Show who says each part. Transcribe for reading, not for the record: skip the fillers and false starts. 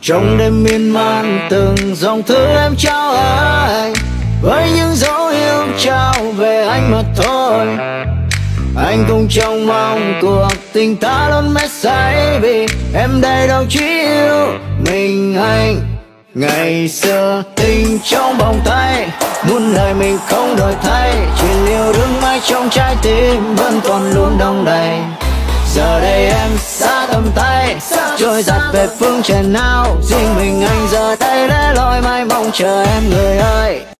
Speaker 1: Trong đêm miên man từng dòng thư em trao anh, với những dấu hiệu trao về anh mà thôi. Anh không trông mong cuộc tình ta luôn mê say, vì em đây đâu chỉ yêu mình anh. Ngày xưa tình trong vòng tay, muôn lời mình không đổi thay, chuyện yêu đương mãi trong trái tim vẫn còn luôn đong đầy. Giờ đây em xa tầm tay, trôi giặt về phương trời nào, riêng mình anh giờ đây lẻ loi mãi mong chờ em người ơi.